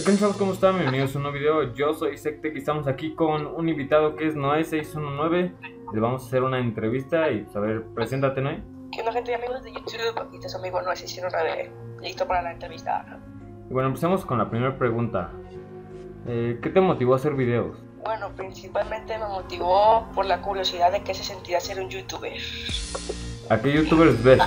¿Qué tal, chavos? ¿Cómo están? Bienvenidos a un nuevo video. Yo soy Sectec y estamos aquí con un invitado que es Noé619. Le vamos a hacer una entrevista y pues, a ver, preséntate, Noé. ¿Qué onda, gente y amigos de YouTube? Aquí está su amigo Noé619, listo para la entrevista. Y bueno, empecemos con la primera pregunta. ¿Qué te motivó a hacer videos? Bueno, principalmente me motivó por la curiosidad de qué se sentía ser un youtuber. ¿A qué youtubers ves?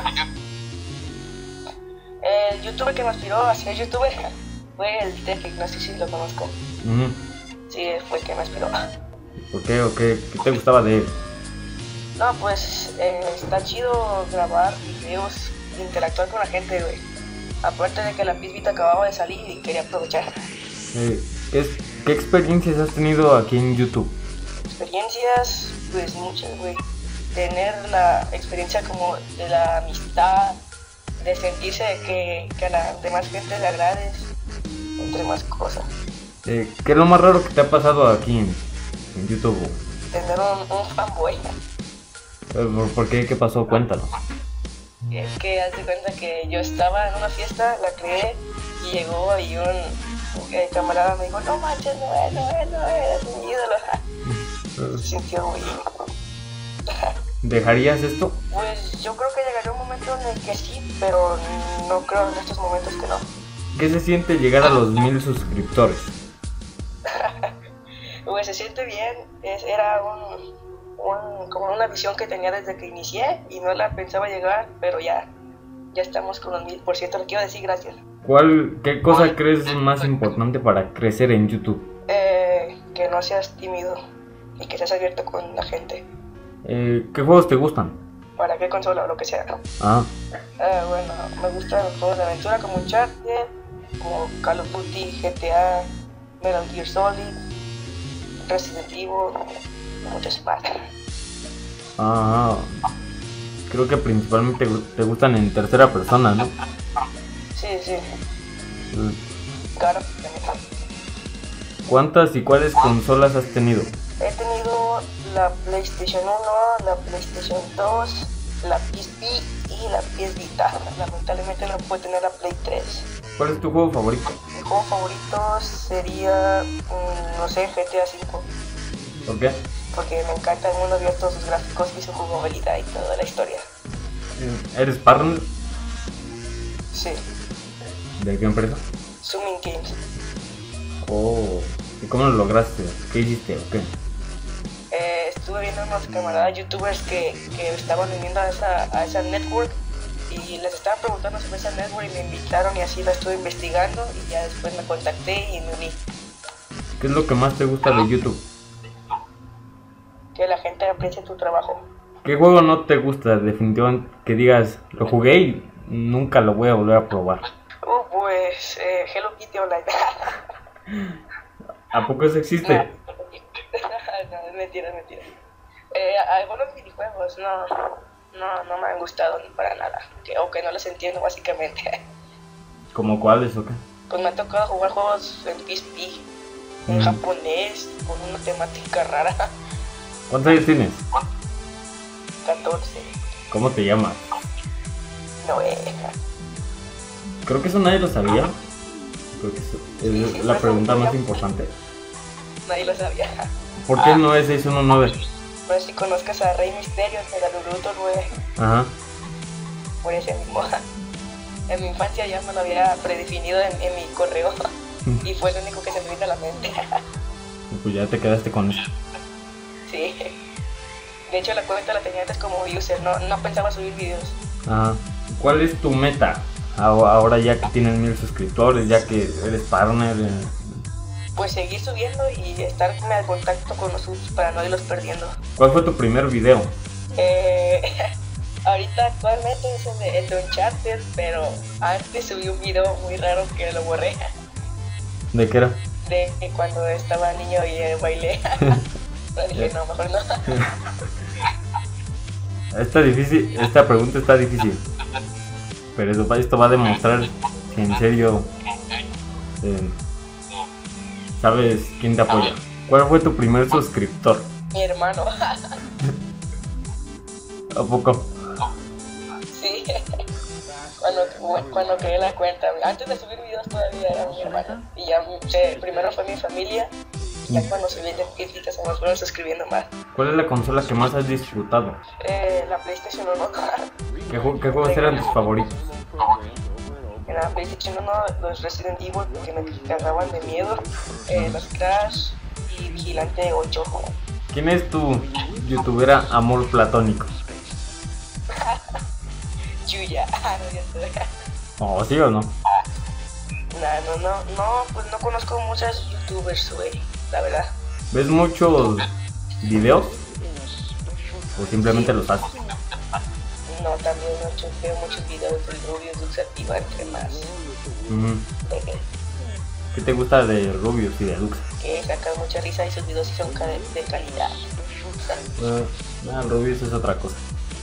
El youtuber que me inspiró a ser youtuber fue el Tefik, no sé si lo conozco. Sí, fue el que me inspiró. ¿Por qué o qué te gustaba de él? No, pues está chido grabar videos, interactuar con la gente, güey. Aparte de que la pisbita acababa de salir y quería aprovechar. ¿Qué experiencias has tenido aquí en YouTube? Experiencias, pues muchas, güey. Tener la experiencia como de la amistad, de sentirse que a la demás gente le agrades, entre más cosas. ¿Qué es lo más raro que te ha pasado aquí en YouTube? Tener un fanboy. ¿Por qué? ¿Qué pasó? Cuéntanos. Es que haz de cuenta que yo estaba en una fiesta, la creé, y llegó y un camarada me dijo, no manches, no eres mi ídolo. Se sintió muy... ¿Dejarías esto? Pues yo creo que llegaría un momento en el que sí, pero no creo en estos momentos que no. ¿Qué se siente llegar a los 1000 suscriptores? Pues se siente bien, era como una visión que tenía desde que inicié y no la pensaba llegar, pero ya estamos con los 1000. Por cierto, le quiero decir gracias. ¿Qué cosa crees más importante para crecer en YouTube? Que no seas tímido y que seas abierto con la gente. ¿Qué juegos te gustan? ¿Para qué consola o lo que sea? Bueno, me gustan los juegos de aventura como Uncharted, como Call of Duty, GTA, Metal Gear Solid, Resident Evil, muchos más. Creo que principalmente te gustan en tercera persona, ¿no? Sí. Claro, ¿Cuántas y cuáles consolas has tenido? he tenido la PlayStation 1, la PlayStation 2, la PSP y la PS Vita. Lamentablemente no puedo tener la Play 3. ¿Cuál es tu juego favorito? Mi juego favorito sería, no sé, GTA 5. ¿Por qué? Porque me encanta el mundo abierto, sus gráficos y su jugabilidad y toda la historia. ¿Eres partner? Sí. ¿De qué empresa? Zooming Games. ¿Y cómo lo lograste? ¿Qué hiciste o qué? Estuve viendo unos camaradas youtubers que estaban uniendo a esa network y les estaba preguntando sobre esa network y me invitaron y así la estuve investigando y ya después me contacté y me uní. ¿Qué es lo que más te gusta de YouTube? Que la gente aprecie tu trabajo. ¿Qué juego no te gusta definitivamente que digas, lo jugué y nunca lo voy a volver a probar? Pues Hello Kitty Online. ¿A poco eso existe? No, es mentira. Algunos videojuegos no me han gustado para nada, o que no los entiendo básicamente. ¿Cómo cuáles o qué? Pues me ha tocado jugar juegos en PSP, en japonés, con una temática rara. ¿Cuántos años tienes? 14. ¿Cómo te llamas? Noé. Creo que eso nadie lo sabía. Creo que eso es la pregunta más importante. Nadie lo sabía. ¿Por qué no es 619? Pues si conozcas a Rey Misterio, de la Naruto 9. Ajá. Por ese mismo. En mi infancia ya me lo había predefinido en mi correo. Y fue lo único que se me vino a la mente. Pues ya te quedaste con eso. Sí. De hecho la cuenta la tenía antes como user, no pensaba subir videos. Ajá. ¿Cuál es tu meta? Ahora ya que tienes 1000 suscriptores, ya que eres partner. Pues seguir subiendo y estar en contacto con los subs para no irlos perdiendo. ¿Cuál fue tu primer video? Ahorita actualmente es el de Uncharted, pero antes subí un video muy raro que lo borré. ¿De qué era? De cuando estaba niño y bailé. Pero dije, no, mejor no. Esta pregunta está difícil. Pero esto va a demostrar si en serio sabes quién te apoya. ¿Cuál fue tu primer suscriptor? Mi hermano. ¿A poco? Sí. Cuando creé la cuenta, antes de subir videos todavía era mi hermano. Y ya primero fue mi familia. Y ya cuando subí las críticas se me fueron suscribiendo más. ¿Cuál es la consola que más has disfrutado? La PlayStation 1. ¿Qué juegos eran tus favoritos? En la PlayStation 1 los Resident Evil que me cagaban de miedo, los Crash y Vigilante 8. ¿Quién es tu youtubera amor platónico? Yuya. ¿Oh, sí o no? No, pues no conozco muchas youtubers, güey, la verdad. ¿Ves muchos videos? ¿O simplemente Sí. los haces? No, también veo muchos videos del Rubius, Duxativa, entre más. ¿Qué te gusta de Rubius y de Lux? Que sacan mucha risa y sus videos sí son de calidad. Rubius es otra cosa.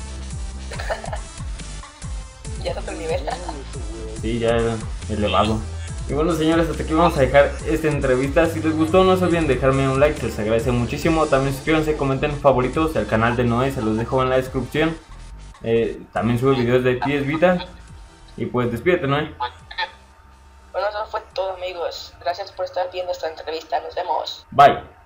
Ya es otro nivel. Sí, ya era elevado. Y bueno, señores, hasta aquí vamos a dejar esta entrevista. Si les gustó, no se olviden dejarme un like, se les agradece muchísimo. También suscríbanse, comenten favoritos al canal de Noé, se los dejo en la descripción. También subo videos de PS Vita. Y pues despídete, Noé. Bueno, eso fue todo, amigos. Gracias por estar viendo esta entrevista. Nos vemos. Bye.